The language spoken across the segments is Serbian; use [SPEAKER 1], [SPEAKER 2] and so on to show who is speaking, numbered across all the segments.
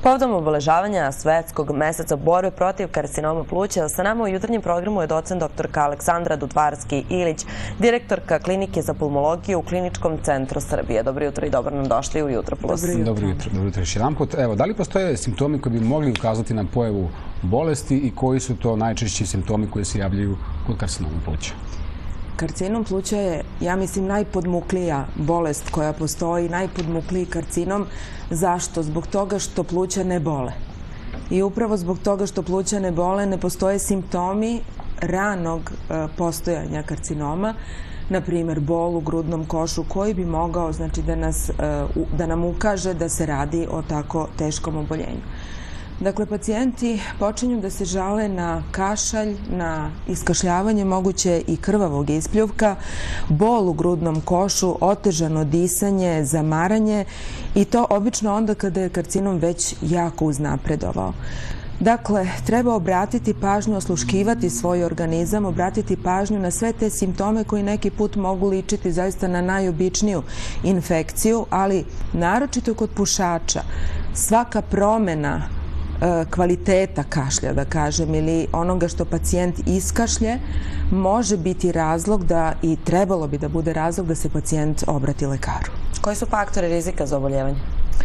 [SPEAKER 1] Povodom obeležavanja Svetskog meseca borbe protiv karcinoma pluća, sa nama u jutarnjem programu je docent doktorka Aleksandra Dutvarski-Ilić, direktorka Klinike za pulmologiju u Kliničkom centru Srbije. Dobro jutro i dobro nam došli u Jutro Plus.
[SPEAKER 2] Dobro jutro još jedan put. Evo, da li postoje simptomi koji bi mogli ukazati na pojavu bolesti i koji su to najčešći simptomi koji se javljaju kod karcinoma pluća?
[SPEAKER 3] Karcinom pluća je, ja mislim, najpodmuklija bolest koja postoji, najpodmukliji karcinom. Zašto? Zbog toga što pluća ne bole. I upravo zbog toga što pluća ne bole ne postoje simptomi ranog postojanja karcinoma, na primjer bol u grudnom košu koji bi mogao da nam ukaže da se radi o tako teškom oboljenju. Dakle, pacijenti počinju da se žale na kašalj, na iskašljavanje, moguće i krvavog ispljuvka, bol u grudnom košu, otežano disanje, zamaranje i to obično onda kada je karcinom već jako uznapredovao. Dakle, treba obratiti pažnju, osluškivati svoj organizam, obratiti pažnju na sve te simptome koji neki put mogu ličiti zaista na najobičniju infekciju, ali naročito kod pušača svaka promjena kvaliteta kašlja, da kažem, ili onoga što pacijent iskašlje, može biti razlog i trebalo bi da bude razlog da se pacijent obrati lekaru.
[SPEAKER 1] Koji su faktori rizika za oboljevanje?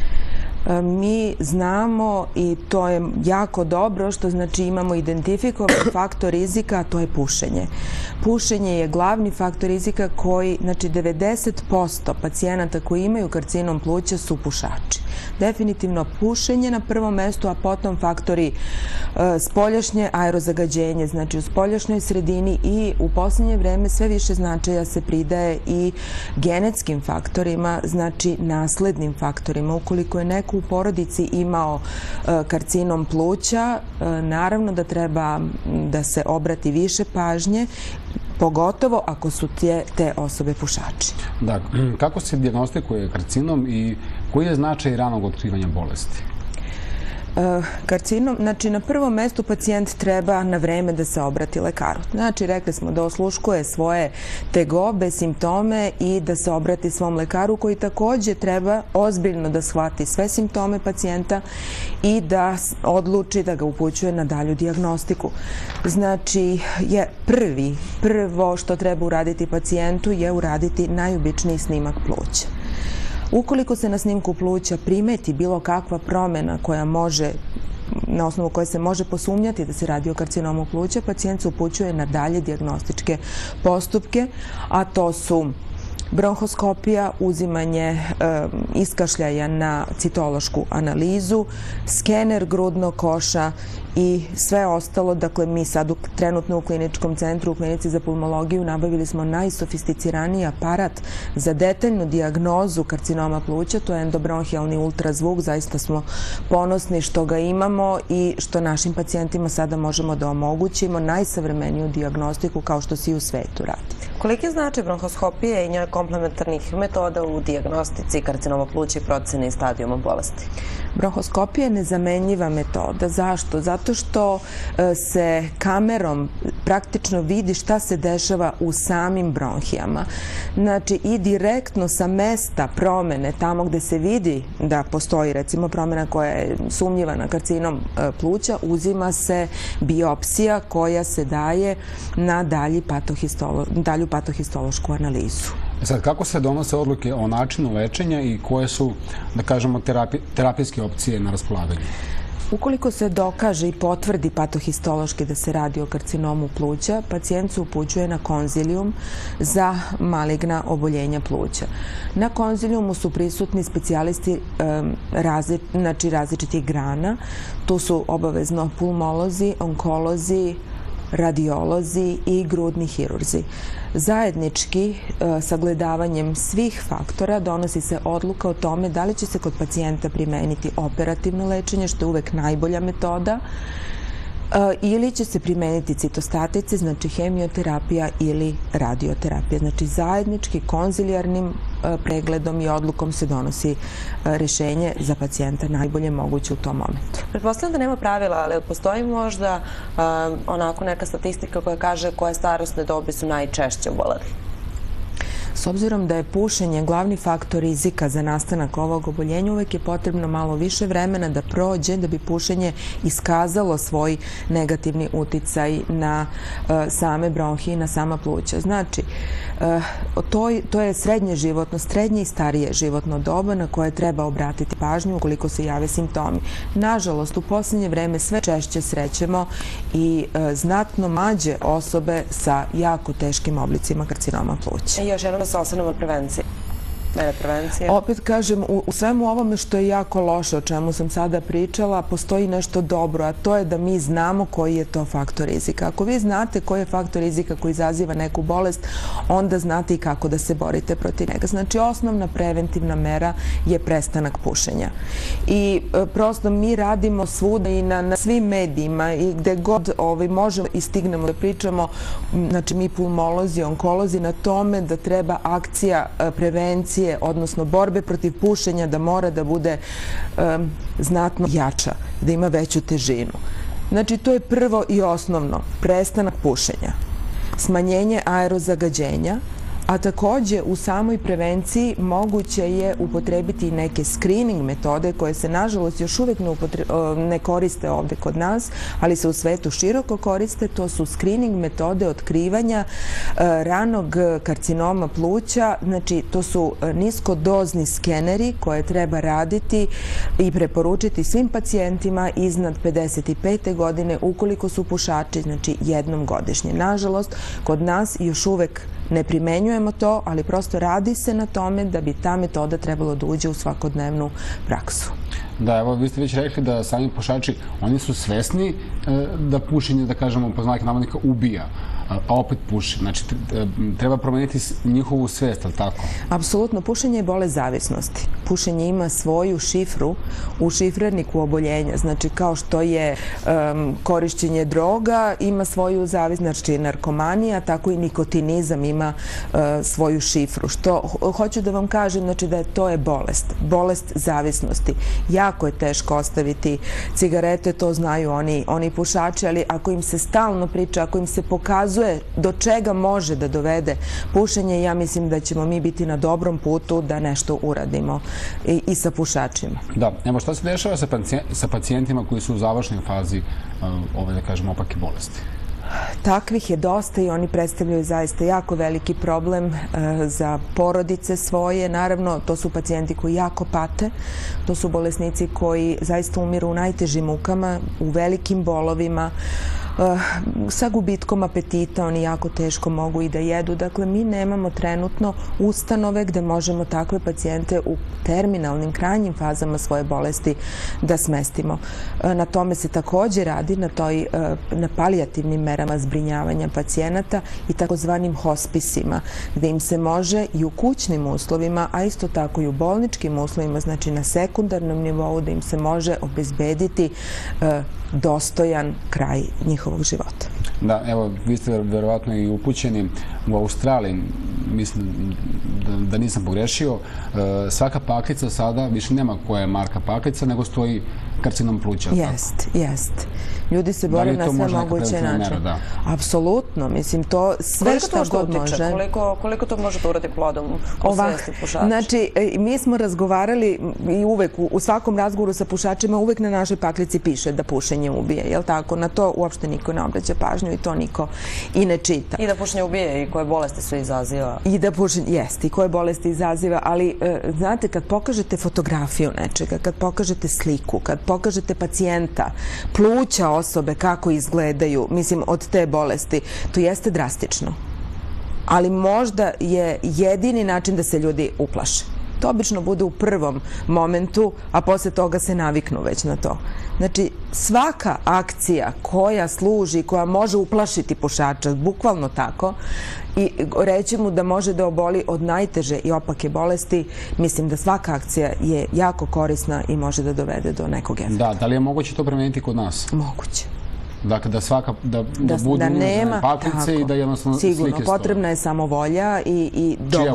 [SPEAKER 3] Mi znamo, i to je jako dobro, što znači imamo identifikovan faktor rizika, a to je pušenje. Pušenje je glavni faktor rizika koji, znači 90% pacijenata koji imaju karcinom pluća su pušači. Definitivno pušenje na prvom mestu, a potom faktori spoljašnje aerozagađenje, znači u spoljašnjoj sredini, i u posljednje vreme sve više značaja se pridaje i genetskim faktorima, znači naslednim faktorima. Ukoliko je neko u porodici imao karcinom pluća, naravno da treba da se obrati više pažnje, pogotovo ako su te osobe pušači.
[SPEAKER 2] Da, kako se dijagnostikuje karcinom i koji je značaj ranog otkrivanja bolesti?
[SPEAKER 3] Karcinom, znači na prvom mestu pacijent treba na vreme da se obrati lekaru. Znači, rekli smo da osluškuje svoje tegobe, simptome i da se obrati svom lekaru koji također treba ozbiljno da shvati sve simptome pacijenta i da odluči da ga upućuje na dalju dijagnostiku. Znači, prvo što treba uraditi pacijentu je uraditi najobičniji snimak pluća. Ukoliko se na snimku pluća primeti bilo kakva promjena na osnovu koje se može posumnjati da se radi o karcinomu pluća, pacijent se upućuje na dalje dijagnostičke postupke, a to su bronhoskopija, uzimanje iskašljaja na citološku analizu, skener grudnog koša i sve ostalo. Dakle, mi sad trenutno u Kliničkom centru, u Klinici za pulmologiju, nabavili smo najsofisticiraniji aparat za detaljnu dijagnozu karcinoma pluća, to je endobronhijalni ultrazvuk. Zaista smo ponosni što ga imamo i što našim pacijentima sada možemo da omogućimo najsavremeniju dijagnostiku kao što se i u svetu radi.
[SPEAKER 1] Koliki je značaj bronhoskopije i njoj komplementarnih metoda u dijagnostici karcinoma pluća i proceni stadijuma bolesti?
[SPEAKER 3] Bronhoskopija je nezamenljiva metoda. Zašto? Zato što se kamerom praktično vidi šta se dešava u samim bronhijama. Znači, i direktno sa mesta promene, tamo gde se vidi da postoji, recimo, promena koja je sumnjiva na karcinom pluća, uzima se biopsija koja se daje na dalju patohistološku analizu.
[SPEAKER 2] Sad, kako se donose odluke o načinu lečenja i koje su, da kažemo, terapijske opcije na raspolaganju?
[SPEAKER 3] Ukoliko se dokaže i potvrdi patohistološki da se radi o karcinomu pluća, pacijent se upućuje na konzilijum za maligna oboljenja pluća. Na konzilijumu su prisutni specijalisti različitih grana. Tu su obavezno pulmolozi, onkolozi, radiolozi i grudni hirurzi. Zajednički, sagledavanjem svih faktora, donosi se odluka o tome da li će se kod pacijenta primeniti operativno lečenje, što je uvek najbolja metoda, ili će se primeniti citostatici, znači hemioterapija ili radioterapija. Znači, zajednički konzilijarnim pregledom i odlukom se donosi rešenje za pacijenta najbolje moguće u tom momentu.
[SPEAKER 1] Pretpostavljam da nema pravila, ali postoji možda onako neka statistika koja kaže koje starosne dobi su najčešće oboleli?
[SPEAKER 3] S obzirom da je pušenje glavni faktor rizika za nastanak ovog oboljenja, uvek je potrebno malo više vremena da prođe da bi pušenje iskazalo svoj negativni uticaj na same bronhije i na sama pluća. Znači, to je srednje i starije životno doba na koje treba obratiti pažnju ukoliko se jave simptomi. Nažalost, u poslednje vreme sve češće srećemo i znatno mlađe osobe sa jako teškim oblicima karcinoma pluća.
[SPEAKER 1] I još jednom da se osvrnemo prevencije. Mere prevencije.
[SPEAKER 3] Opet kažem, u svemu ovome što je jako loše, o čemu sam sada pričala, postoji nešto dobro, a to je da mi znamo koji je to faktor rizika. Ako vi znate koji je faktor rizika koji izaziva neku bolest, onda znate i kako da se borite protiv njega. Znači, osnovna preventivna mera je prestanak pušenja. I prosto mi radimo svuda i na svim medijima i gde god možemo i stignemo da pričamo, znači mi pulmolozi, onkolozi, na tome da treba akcija prevencije, odnosno borbe protiv pušenja, da mora da bude znatno jača, da ima veću težinu. Znači, to je prvo i osnovno, prestanak pušenja, smanjenje aerozagađenja, a takođe u samoj prevenciji moguće je upotrebiti i neke screening metode koje se nažalost još uvek ne koriste ovde kod nas, ali se u svetu široko koriste. To su screening metode otkrivanja ranog karcinoma pluća. Znači, to su niskodozni skeneri koje treba raditi i preporučiti svim pacijentima iznad 55. godine ukoliko su pušači, znači jednom godišnje. Nažalost, kod nas još uvek ne primenjujemo to, ali prosto radi se na tome da bi ta metoda trebalo da uđe u svakodnevnu praksu.
[SPEAKER 2] Da, evo, vi ste već rekli da sami pušači, oni su svesni da pušenje, da kažemo, po znake navodnika, ubija, a opet puše. Znači, treba promeniti njihovu svest, ali tako?
[SPEAKER 3] Apsolutno. Pušenje je bolest zavisnosti. Pušenje ima svoju šifru u šifrerniku oboljenja. Znači, kao što je korišćenje droga ima svoju zavisnost, znači narkomanija, tako i nikotinizam ima svoju šifru. Što hoću da vam kažem, znači da to je bolest zavisnosti. Jako je teško ostaviti cigarete, to znaju oni pušači, ali ako im se stalno priča, ako im se pokazuje do čega može da dovede pušenje, ja mislim da ćemo mi biti na dobrom putu da nešto uradimo i sa pušačima.
[SPEAKER 2] Da, evo, šta se dešava sa pacijentima koji su u završnoj fazi ove, da kažemo, opake bolesti?
[SPEAKER 3] Takvih je dosta i oni predstavljaju zaista jako veliki problem za porodice svoje. Naravno, to su pacijenti koji jako pate, to su bolesnici koji zaista umiru u najtežim mukama, u velikim bolovima, sa gubitkom apetita, oni jako teško mogu i da jedu. Dakle, mi nemamo trenutno ustanove gde možemo takve pacijente u terminalnim, krajnjim fazama svoje bolesti da smestimo. Na tome se takođe radi, na palijativnim merama zbrinjavanja pacijenata i takozvanim hospisima, gde im se može i u kućnim uslovima, a isto tako i u bolničkim uslovima, znači na sekundarnom nivou, da im se može obezbediti dostojan kraj njihovog života.
[SPEAKER 2] Da, evo, vi ste verovatno i upućeni u Australiji, mislim da nisam pogrešio, svaka paklica sada, više nema koja je marka paklica, nego stoji karcinom pluća.
[SPEAKER 3] Jest. Ljudi se bore na sve moguće načine. Apsolutno, mislim, to sve što god može.
[SPEAKER 1] Koliko to može da uradi plodom u svijesti pušača?
[SPEAKER 3] Znači, mi smo razgovarali i uvek, u svakom razgovoru sa pušačima, uvek na našoj paklici piše da pušenje ubije, jel tako? Na to uopšte niko ne obraća pažnju i to niko i ne čita.
[SPEAKER 1] I da pušenje ubije i koje bolesti su izaziva.
[SPEAKER 3] I da pušenje, jest, i koje bolesti izaziva, ali znate, kad pokažete fotografiju nečega, kad pokažete sliku, kad pokažete pacijenta, pluća osobe kako izgledaju, mislim, od te bolesti, to jeste drastično. Ali možda je jedini način da se ljudi uplaše. To obično bude u prvom momentu, a posle toga se naviknu već na to. Znači, svaka akcija koja služi, koja može uplašiti pušača, bukvalno tako, i reći mu da može da oboli od najteže i opake bolesti, mislim da svaka akcija je jako korisna i može da dovede do nekog efekta.
[SPEAKER 2] Da li je moguće to promeniti kod nas?
[SPEAKER 3] Moguće.
[SPEAKER 2] Dakle, da budu unužene paklice i da jednostavno slike stoje.
[SPEAKER 3] Sigurno, potrebna je samo volja i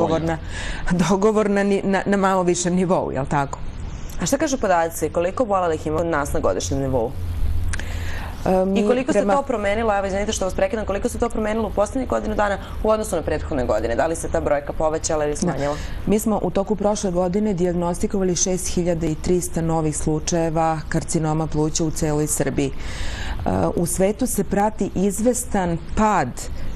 [SPEAKER 3] dogovorna na malo višem nivou, jel tako?
[SPEAKER 1] A šta kažu podaci? Koliko obolelih ima nas na godišnjem nivou? I koliko se to promenilo, evo izvinite što vas prekidam, koliko se to promenilo u poslednjih godinu dana u odnosu na prethodne godine? Da li se ta brojka povećala ili smanjila?
[SPEAKER 3] Mi smo u toku prošle godine dijagnostikovali 6300 novih slučajeva karcinoma pluća u celoj Srbiji. U svetu se prati izvestan pad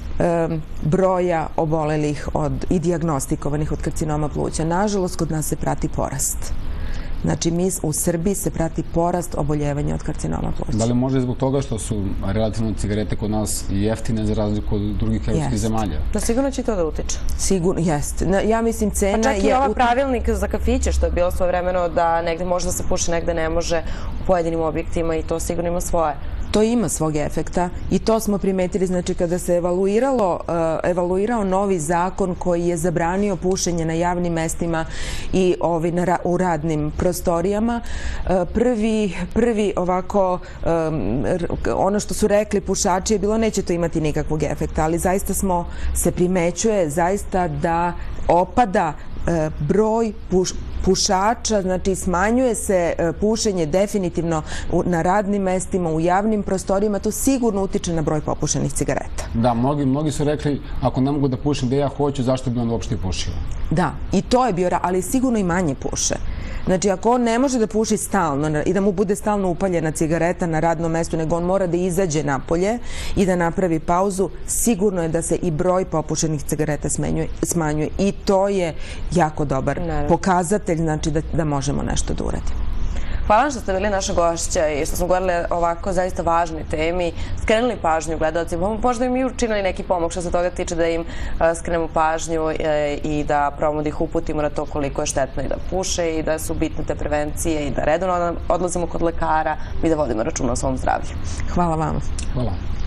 [SPEAKER 3] broja obolelih i dijagnostikovanih od karcinoma pluća. Nažalost, kod nas se prati porast. Znači, u Srbiji se prati porast oboljevanja od karcinoma pluća.
[SPEAKER 2] Da li može zbog toga što su relativno cigarete kod nas jeftine za razliku od drugih evropskih zemalja?
[SPEAKER 1] Da, sigurno će to da utiče.
[SPEAKER 3] Sigurno, jeste. Ja mislim, cena je...
[SPEAKER 1] Pa čak i ova pravilnik za kafiće, što je bilo svojevremeno da negde može da se puši, negde ne može u pojedinim objektima i to sigurno ima svoje.
[SPEAKER 3] To ima svog efekta i to smo primetili, znači kada se evaluirao novi zakon koji je zabranio pušenje na javnim mestima i u radnim prostorijama. Prvi ovako, ono što su rekli pušači je bilo neće to imati nikakvog efekta, ali zaista se primećuje zaista da opada broj pušača, znači smanjuje se pušenje definitivno na radnim mestima, u javnim prostorijama, to sigurno utiče na broj popušenih cigareta.
[SPEAKER 2] Da, mnogi su rekli, ako ne mogu da pušim gde ja hoću, zašto bi on uopšte pušio?
[SPEAKER 3] Da, i to je bio, ali sigurno i manje puše. Znači, ako on ne može da puši stalno i da mu bude stalno upaljena cigareta na radnom mestu, nego on mora da izađe napolje i da napravi pauzu, sigurno je da se i broj popušenih cigareta smanjuje. I to je jako dobar pokazatelj, znači da možemo nešto da uradimo.
[SPEAKER 1] Hvala vam što ste bili naša gošća i što smo govorili o ovako zaista važnoj temi, skrenuli pažnju gledalcima, možda im i učinili neki pomak što se toga tiče da im skrenemo pažnju i da probamo da ih uputimo na to koliko je štetno i da puše i da su bitne te prevencije i da redovno odlazimo kod lekara i da vodimo računa o svom zdravlju.
[SPEAKER 3] Hvala vam.
[SPEAKER 2] Hvala.